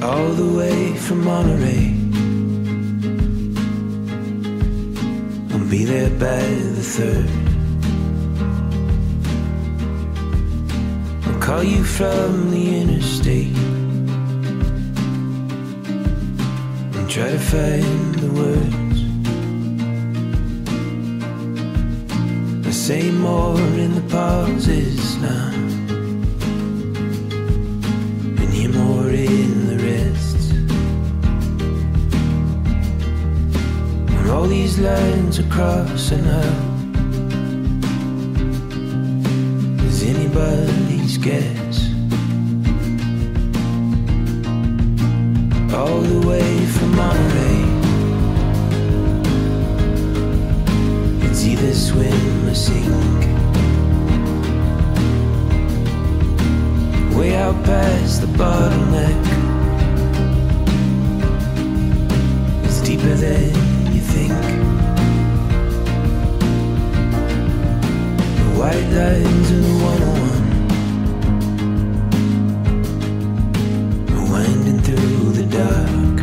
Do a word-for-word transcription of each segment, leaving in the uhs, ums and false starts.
all the way from Monterey. I'll be there by the third. I'll call you from the interstate and try to find the words. I say more in the pauses now, and hear more in the rests. When all these lines are crossing out is anybody's guess. All the way from Monterey, it's either swim or sink. Way out past the bottleneck, it's deeper than you think. The white lines of the one oh one are winding through the dark.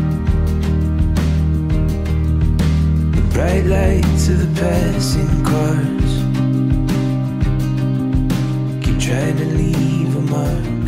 The bright lights of the passing cars keep trying to leave a mark.